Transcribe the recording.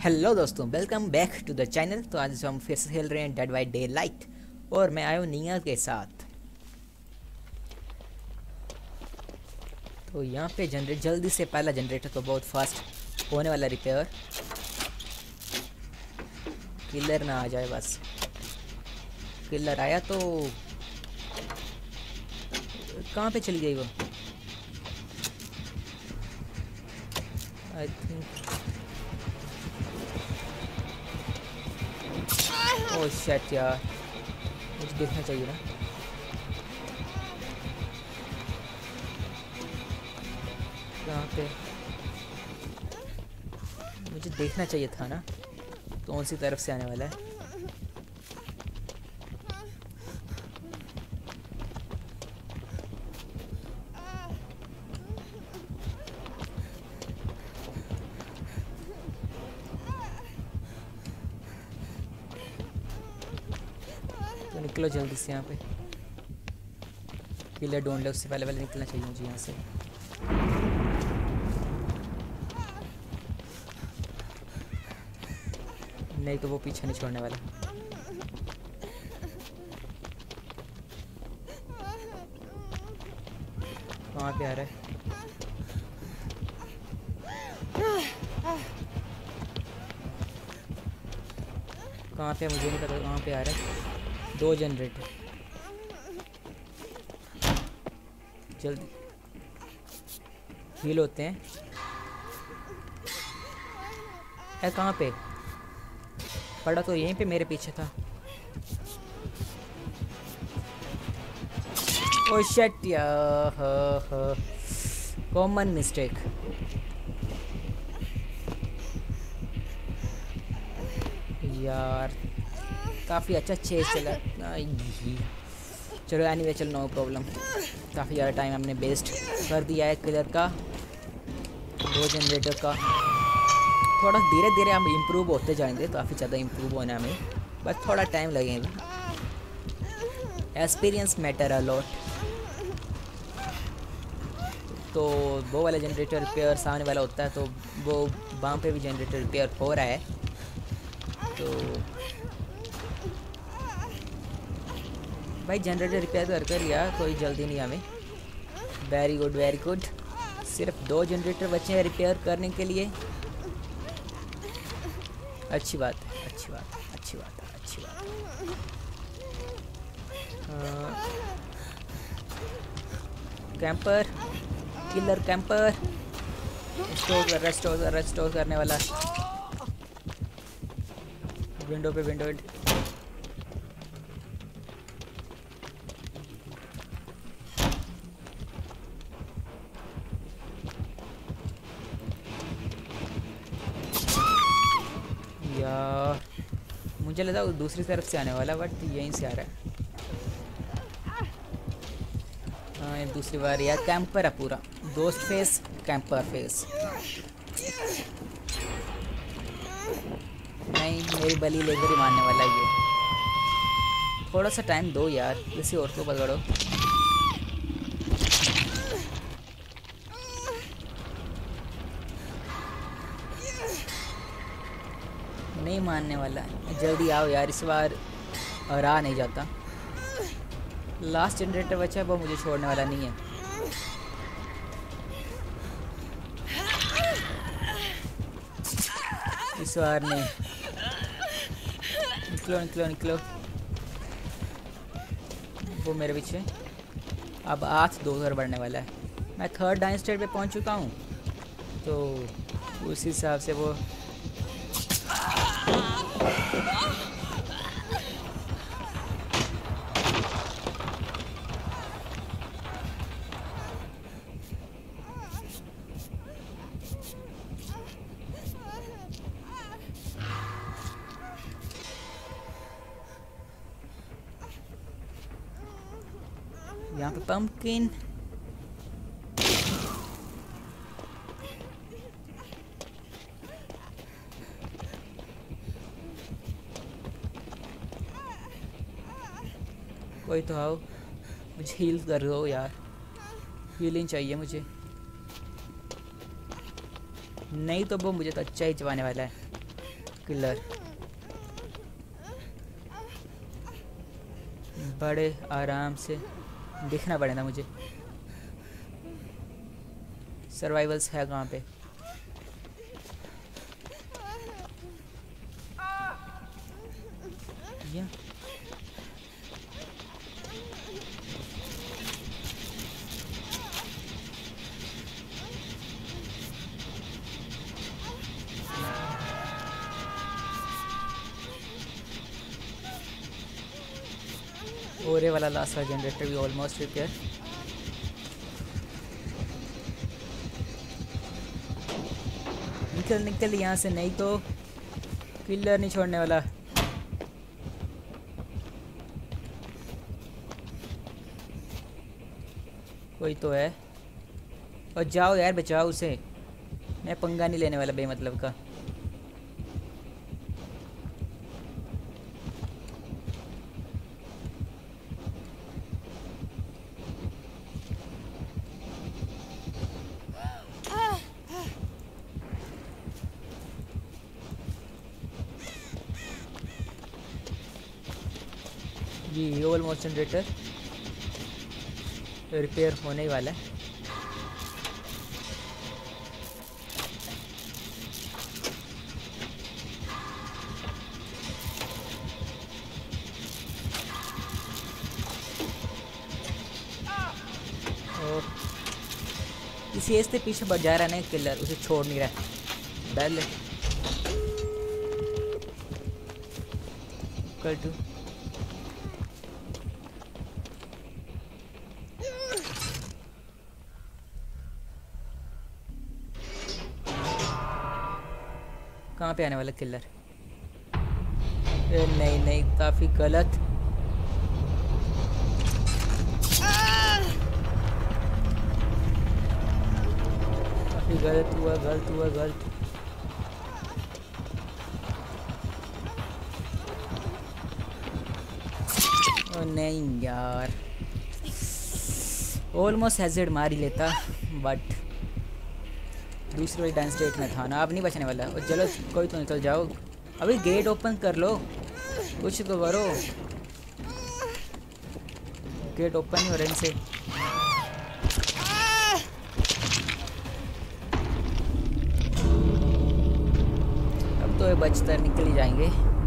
Hello दोस्तों, welcome back to the channel. तो आज हम फिर से खेल रहे हैं डेड बाय डे लाइट और मैं आया हूँ निया के साथ। तो यहाँ पे जनरेट जल्दी से पहला जनरेटर तो बहुत फास्ट होने वाला रिपेयर। किलर ना आ जाए बस। किलर आया तो कहाँ पे चली गई वो? आई थिंक ओह शिट यार, मुझे देखना चाहिए ना। कहाँ पे? मुझे देखना चाहिए था ना कौन सी तरफ से आने वाला है। तो निकलो जल्दी से यहाँ पे। किलर ढूंढ ले, उससे पहले पहले निकलना चाहिए मुझे यहाँ से। नहीं तो वो पीछे नहीं छोड़ने वाला। कहाँ पे आ रहा है? कहाँ पे? मुझे नहीं पता कहाँ पे आ रहा है। 2 जनरेटर जल्दी हील होते हैं। है कहाँ पे? पड़ा तो यहीं पे मेरे पीछे था। ओ शिट यार, कॉमन मिस्टेक। यार काफ़ी अच्छा चेस चला। चलो एनीवे, चलो नो प्रॉब्लम। काफ़ी ज़्यादा टाइम हमने वेस्ट कर दिया है किलर का, 2 जनरेटर का। थोड़ा धीरे धीरे हम इम्प्रूव होते जाएंगे, काफ़ी ज़्यादा इम्प्रूव होना हमें, बस थोड़ा टाइम लगेगा। Experience matter a lot. तो वो वाला जनरेटर रिपेयर सामने वाला होता है, तो वो वहाँ पे भी जनरेटर रिपेयर हो रहा है। तो भाई जनरेटर रिपेयर कर लिया, कोई जल्दी नहीं हमें। Very good very good. सिर्फ 2 जनरेटर बचे हैं रिपेयर करने के लिए। अच्छी बात है, अच्छी बात है, अच्छी बात है, अच्छी बात है। कैंपर, किलर कैंपर, स्टोर करने वाला। विंडो पे विंडो। यार मुझे लगा वो दूसरी तरफ से आने वाला, बट यहीं से आ रहा है। हाँ, ये दूसरी बार यार। कैंपर है पूरा, दोस्त फेस, कैंपर फेस। नहीं, मेरी बली लेकर ही मारने वाला ये। थोड़ा सा टाइम दो यार, किसी और को पकड़ो। नहीं मारने वाला, जल्दी आओ यार, इस बार रहा नहीं जाता। लास्ट जनरेटर बचा है, वो मुझे छोड़ने वाला नहीं है। इस बार नहीं। निकलो निकलो निकलो। वो मेरे पीछे। अब 8-2 घर बढ़ने वाला है। मैं 3rd डाइन स्टेट पे पहुंच चुका हूँ, तो उस हिसाब से वो यहाँ पे पम्पकिन। कोई तो आओ, मुझे हील कर दो यार, हीलिंग चाहिए मुझे। नहीं तो वो मुझे तो अच्छा ही चबाने वाला है। किलर बड़े आराम से दिखना पड़ेगा मुझे। सर्वाइवल्स है कहाँ पे? ये और ये वाला लास्ट वाला जनरेटर भी ऑलमोस्ट रिपेयर। निकल निकल यहाँ से, नहीं तो किलर नहीं छोड़ने वाला। कोई तो है, और जाओ यार बचाओ उसे, मैं पंगा नहीं लेने वाला बेमतलब का। जी ऑलमोस्ट जनरेटर रिपेयर होने ही वाला है। इसी एज से पीछे बढ़ जा रहा है ना किलर, उसे छोड़ नहीं रहा। बैल कर टू कहाँ पे आने वाला किलर? नहीं नहीं, काफ़ी गलत। काफ़ी गलत हुआ, गलत हुआ, गलत। ओ नहीं यार, ऑलमोस्ट हैज़र्ड मार ही लेता, बट दूसरी वाली डांस स्टेट में था ना, अब नहीं बचने वाला। और चलो कोई तो निकल जाओ, अभी गेट ओपन कर लो, कुछ तो करो। गेट ओपन ही हो रहे इनसे। अब तो ये बचता निकल ही जाएंगे।